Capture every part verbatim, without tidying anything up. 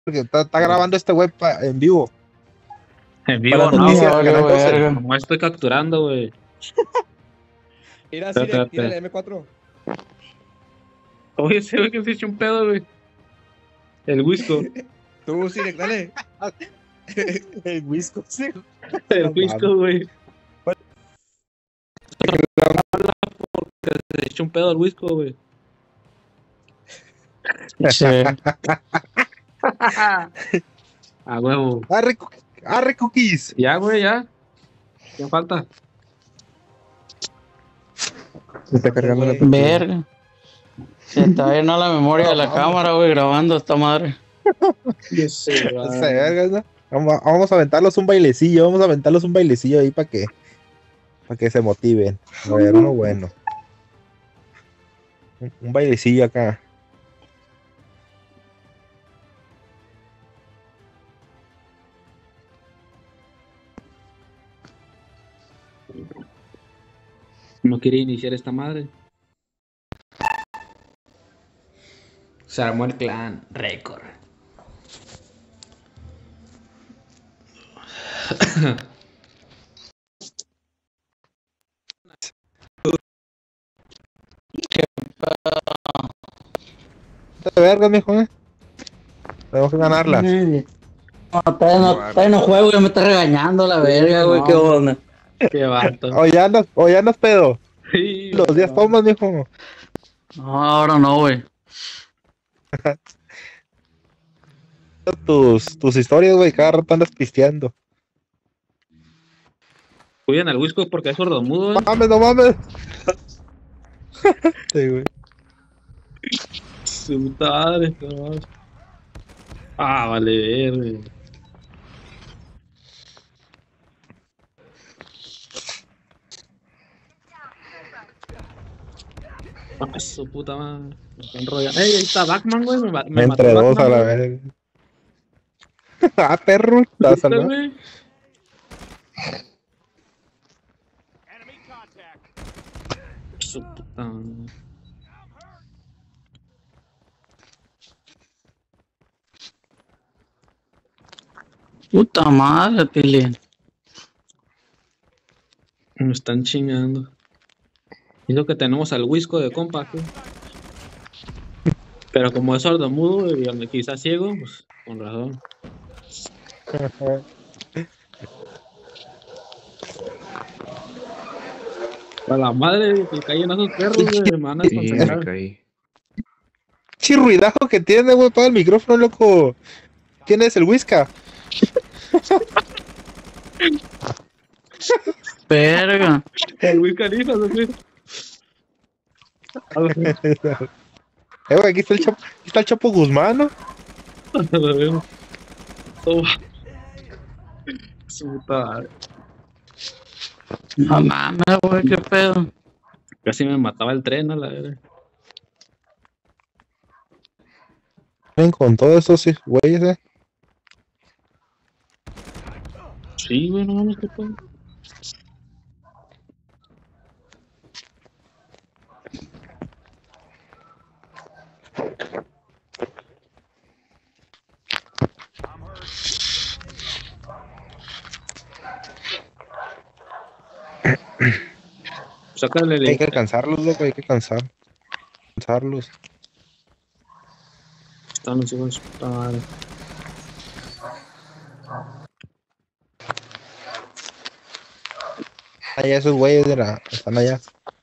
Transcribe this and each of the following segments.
porque está, está grabando este web pa- en vivo. En Para vivo no, noticias, güey, Canal doce. verga. Como estoy capturando, güey. Mira, Espérate, Sirek, espérate. tira el M cuatro. Oye, ese güey que se echó un pedo, güey. El Wisco. Tú, Sirek, dale. El Wisco, sí. El No Wisco, güey. Se echó un pedo al Wisco, güey. Sí. A huevo. Arre, cu- arre cookies. Ya, güey, ya. ¿Qué falta? Se está cargando la Güey. Verga. Se está llena la memoria de la No, cámara, güey, grabando esta madre. Yo sé, Se vergas, ¿no? Vamos, a- vamos a aventarlos un bailecillo, vamos a aventarlos un bailecillo ahí para que para que se motiven. A ver, uno bueno. Un, un bailecillo acá. No quiere iniciar esta madre. Se armó el clan récord. De vergas, mijo, ¿eh? Tenemos que ganarlas. No, todavía no, todavía no juego, ya me está regañando la verga, güey, No. qué onda. Qué vato. O ya andas, o ya andas pedo. Sí, Los días tomas, mijo. No, ahora no, güey. Tus, tus historias, güey, cada rato andas pisteando. Cuiden al Wisco porque es sordomudo, No ¿eh? mames, no mames. Sí, güey. Su puta madre, no. Ah, vale, verga. Ah, su puta madre. Me está enrollando. ¡Ey, ahí está Batman, güey! Me, ma- me mató Entre dos Batman, a la güey. verga. Ah, perro, está ¿Viste, salvado. güey? Su puta madre. Puta madre, Tilly. Me están chingando. Y lo que tenemos al Wisco de compa, güey. Pero como es sordomudo y quizás ciego, pues con razón. A la madre que caen esos perros, güey, me van a Sí, me desconcentrar. caí. Chi ruidajo que tiene, güey, para el micrófono, loco. ¿Quién es el Whisca? Verga. El Wisco Califa, güey. A la Eh, güey, aquí está el Chapo, aquí está el Chapo Guzmán, ¿no? a la verga. Toma. Su puta madre. No mames, güey, qué pedo. Casi me mataba el tren, a la verga. Ven con todos esos sí, güeyes, eh. Sí, güey, no mames, qué pedo. Sácale Hay el... que alcanzarlos, loco, hay que alcanzar. Alcanzarlos. Están los hijos de su puta madre. Allá esos güeyes de la, están allá.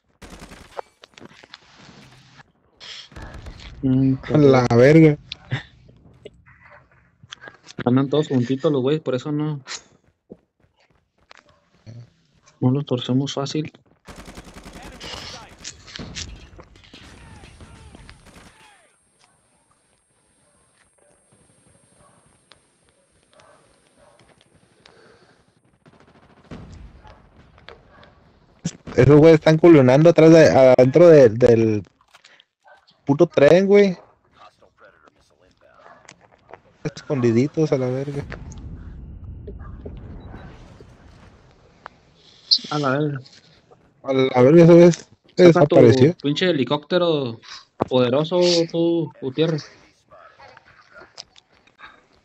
Mm, A la verga. Andan todos juntitos los güeyes, por eso no. No los torcemos fácil. Esos güeyes están culionando atrás de, adentro de- del puto tren, güey. Escondiditos a la verga. A la verga. A la verga, eso es. Se Saca tu desapareció. pinche helicóptero poderoso, tú, Gutiérrez.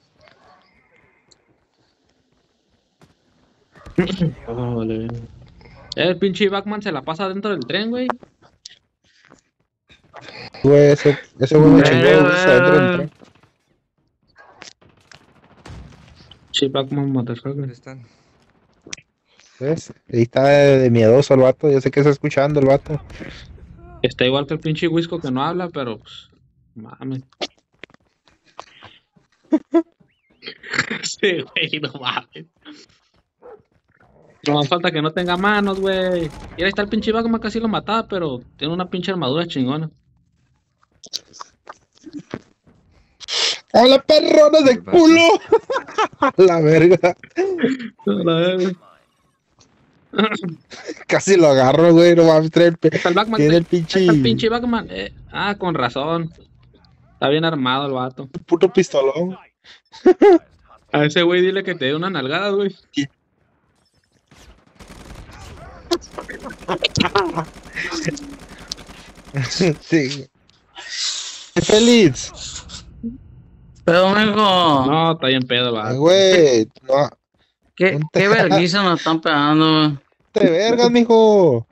Órale. El pinche Batman se la pasa dentro del tren, güey. Güey, ese, ese güey me chingó dos veces adentro del Verga. tren. Pinche Batman, ¿Dónde motherfucker. están? ¿Ves? Ahí está de, de miedoso el vato. Yo sé que está escuchando el vato. Está igual que el pinche Wisco que no habla, pero pues. Mames. Sí, güey, no mames. No más falta que no tenga manos, güey. Y ahí está el pinche Batman, casi lo mataba, pero tiene una pinche armadura chingona. ¡A la perrona de ¿Qué pasa? culo! A la verga. La verga. Casi lo agarro, güey. No mames, trae el pe- Está el Batman. tiene el Ahí está el pinche pinche Batman. Eh, ah, con razón. Está bien armado el vato. puto pistolón. A ese güey dile que te dé una nalgada, güey. Sí. Feliz. Pero, mijo, No, está bien pedo el Ay, vato. güey. No, ¿qué, qué vergüenza nos están pegando, güey? te vergas, mijo.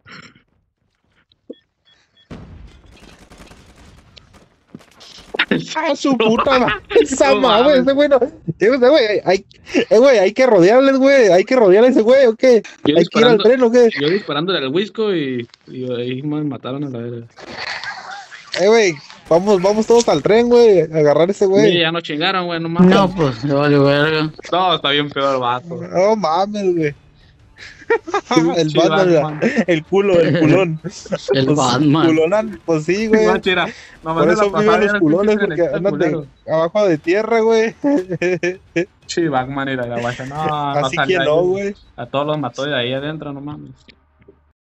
A su puta madre. Esa No madre, mames. ese güey no. Ese güey, hay, hay- eh, güey, hay que rodearles, güey. Hay que rodear a ese güey, ¿o qué? Yo Hay que ir al disparando, tren, ¿o qué? yo disparándole al Wisco y, y ahí me mataron a la verga. Eh, güey, vamos, vamos todos al tren, güey. A agarrar a ese Sí, güey. ya nos chingaron, güey, no mames. No, pues, se vale verga. No, está bien pedo el vato. No mames, güey. El Sí, Batman, Batman. el culo, el culón. El Pues, Batman. Culonán, pues sí, güey. No, chira, nomás Por me eso la pasaba viven ya los el culones, pinche porque Celestino andan de- culero. abajo de tierra, güey. Sí, Batman era la guacha. No, no Así que salía no, ahí. güey. A todos los mató de ahí adentro, no mames.